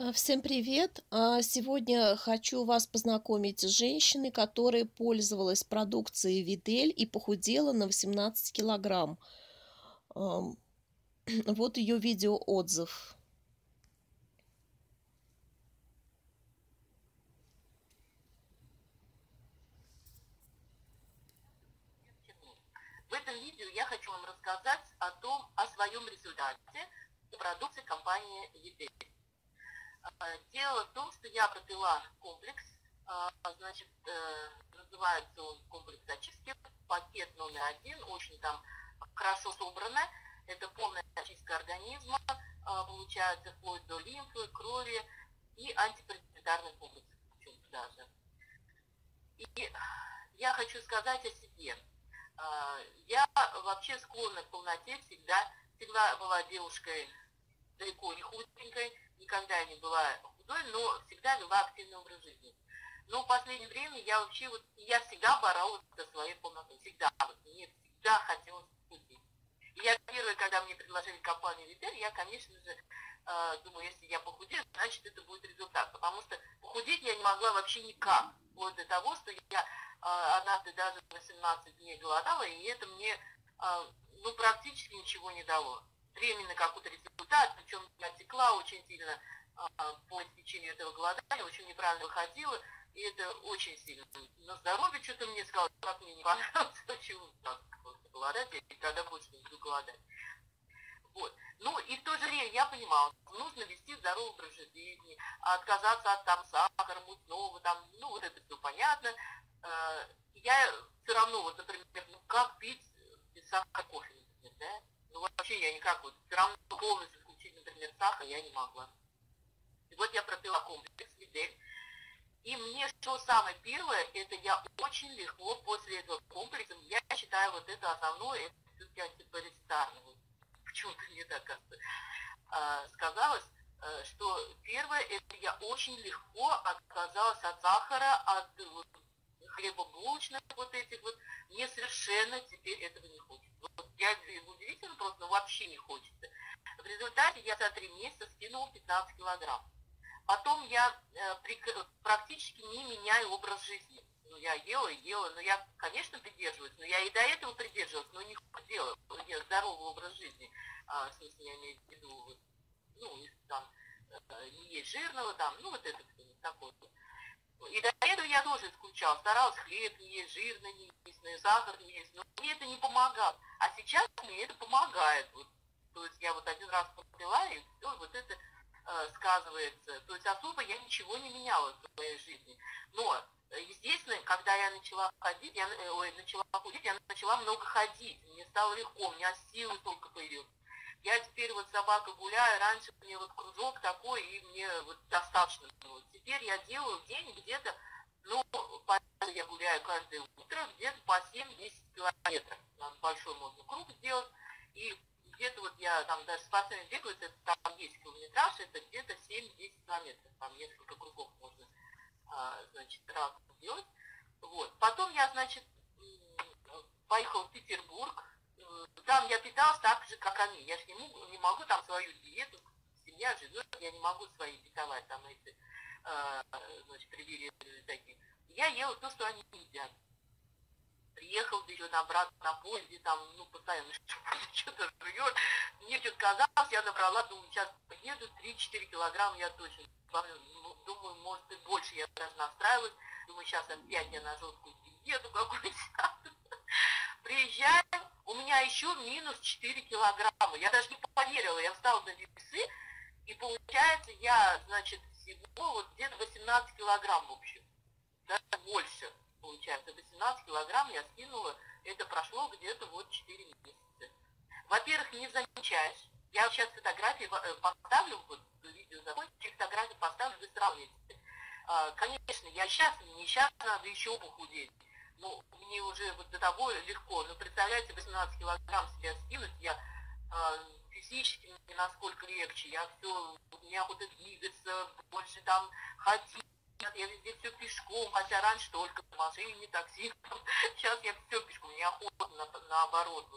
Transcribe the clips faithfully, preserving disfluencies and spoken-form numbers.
А, Всем привет! А, Сегодня хочу вас познакомить с женщиной, которая пользовалась продукцией Видель и похудела на восемнадцать килограмм. Ам, Вот ее видеоотзыв. В этом видео я хочу вам рассказать о том, о своем результате продукции компании Видель. Дело в том, что я пропила комплекс, а, значит, э, называется он комплекс очистки, пакет номер один, очень там хорошо собрано, это полная очистка организма, а, получается вплоть до лимфы, крови и антипаразитарный комплекс даже. И я хочу сказать о себе. А, Я вообще склонна к полноте всегда, всегда была девушкой далеко не худенькой, никогда не была худой, но всегда вела активный образ жизни. Но в последнее время я вообще вот, я всегда боролась за своей полнотой, всегда, вот, мне всегда хотелось худеть. И я первая, когда мне предложили компанию Видель, я, конечно же, э, думаю, если я похудею, значит, это будет результат. Потому что похудеть я не могла вообще никак. Вплоть до того, что я э, однажды даже восемнадцать дней голодала, и это мне э, ну, практически ничего не дало. Временно какой-то результат, причем я текла очень сильно э, по истечению этого голодания, очень неправильно выходила, и это очень сильно. На здоровье что-то мне сказал, как мне не понравилось, почему голодать, я никогда больше не буду голодать. Вот. Ну и в то же время я понимала, нужно вести здоровый образ жизни, отказаться от там сахара, мучного, там, ну вот это все понятно. Я все равно, вот, например, ну как пить без сахара кофе, например, да? Ну вообще я никак, вот все равно полностью исключить, например, сахар я не могла. И вот я пропила комплекс Видель. И мне что самое первое, это я очень легко после этого комплекса, я считаю вот это основное, это все-таки антипаразитарное. Вот почему-то мне так как-то а, сказалось, а, что первое, это я очень легко отказалась от сахара, от вот, хлебобулочных вот этих вот. Мне совершенно теперь этого не хочется. Вот я удивительно просто, но вообще не хочется. В результате я за три месяца скинула пятнадцать килограмм. Потом я э, практически не меняю образ жизни. Ну, я ела и ела, но я, конечно, придерживаюсь, но я и до этого придерживалась, но не худела. Я здоровый образ жизни, а, в смысле, я имею в виду, вот, ну, там, э, не есть жирного, там, ну, вот это такое. И до этого я тоже исключала, старалась хлеб не есть, жирно не есть, сахар не есть, но мне это не помогало. А сейчас мне это помогает. Вот, то есть я вот один раз попила, и все, вот это сказывается. То есть особо я ничего не меняла в своей жизни. Но, естественно, когда я начала ходить, я ой, начала худеть, я начала много ходить. Мне стало легко, у меня силы только появилась. Я теперь вот собака гуляю, раньше мне вот кружок такой, и мне вот достаточно было. Теперь я делаю в день где-то, ну, я гуляю каждое утро, где-то по семь-десять километров. Надо большой можно круг сделать. И где-то вот я там даже спортсмен бегаю, это там есть километраж, это где-то семь-десять километров, там несколько кругов можно, а, значит, раз делать. Вот. Потом я, значит, поехала в Петербург, там я питалась так же, как они. Я же не могу, не могу там свою диету, семья живет, я не могу свои питовать там эти, а, значит, привилегии такие. Я ела то, что они едят. Приехал еще на обратно на поезде, там, ну, постоянно что-то жует. Мне что-то казалось, я набрала, думаю, сейчас поеду, три-четыре килограмма я точно. Думаю, может и больше, я даже настраивалась. Думаю, сейчас опять я на жесткую диету какую-то. Приезжаю, у меня еще минус четыре килограмма. Я даже не поверила, я встала на весы, и получается, я, значит, всего вот где-то восемнадцать килограмм в общем. Даже больше. Получается, восемнадцать килограмм я скинула, это прошло где-то вот четыре месяца. Во-первых, не замечаешь. Я сейчас фотографии поставлю, вот видео закончится, фотографии поставлю, вы сравните. А, конечно, я счастлива, не сейчас надо еще похудеть. Ну, мне уже вот до того легко. Но представляете, восемнадцать килограмм себя скинуть, я а, физически мне насколько легче. Я все, у меня вот это двигаться, больше там ходить. Я везде все пешком, хотя раньше только в машине, такси. Сейчас я все пешком, неохота, на, наоборот. Вот.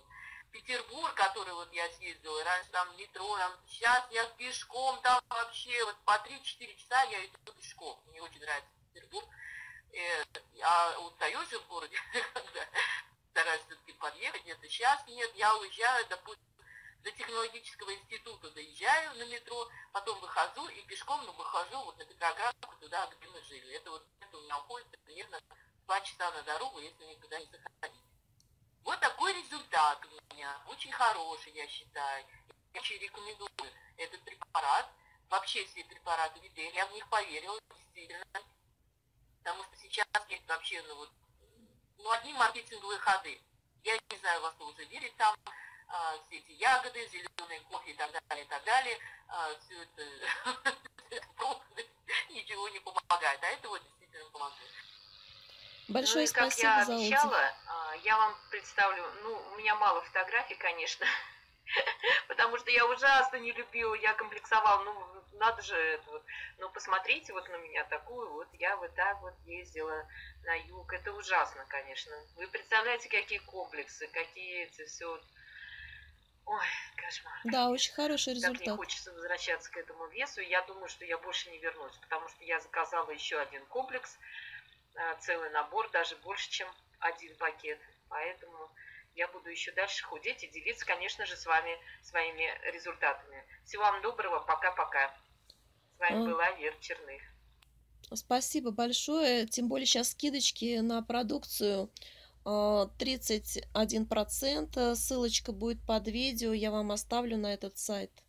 Петербург, который вот я съездила, раньше там метро, там, сейчас я пешком, там вообще вот по три-четыре часа я иду пешком. Мне очень нравится Петербург. Э, а устаешь же в городе, когда стараюсь все-таки подъехать. Нет, сейчас нет, я уезжаю, допустим, до технологического института доезжаю на метро, потом выхожу и пешком, ну, выхожу вот на Петроградку, туда, где мы жили. Это вот это у меня уходит примерно два часа на дорогу, если никуда не заходить. Вот такой результат у меня, очень хороший, я считаю. Я очень рекомендую этот препарат, вообще все препараты Видель, я в них поверила, действительно, потому что сейчас есть вообще, ну, вот, ну, одни маркетинговые ходы. Я не знаю, во что уже верить там, а, все эти ягоды, зеленый кофе и так далее, и так далее, а, все это просто ничего не помогает, а это вот действительно помогает. Ну Большое и как спасибо я за отзыв. обещала, а, я вам представлю, ну, у меня мало фотографий, конечно, потому что я ужасно не любила, я комплексовала, ну, надо же это вот, ну, посмотрите вот на меня такую, вот я вот так вот ездила на юг, это ужасно, конечно. Вы представляете, какие комплексы, какие эти все, ой, кошмар Да, очень какой-то. хороший Так не результат. хочется возвращаться к этому весу, я думаю, что я больше не вернусь, потому что я заказала еще один комплекс, а, целый набор, даже больше, чем один пакет, поэтому я буду еще дальше худеть и делиться, конечно же, с вами своими результатами. Всего вам доброго, пока-пока. С вами А, была Вера Черных. Спасибо большое. Тем более сейчас скидочки на продукцию а, тридцать один процент. Ссылочка будет под видео. Я вам оставлю на этот сайт.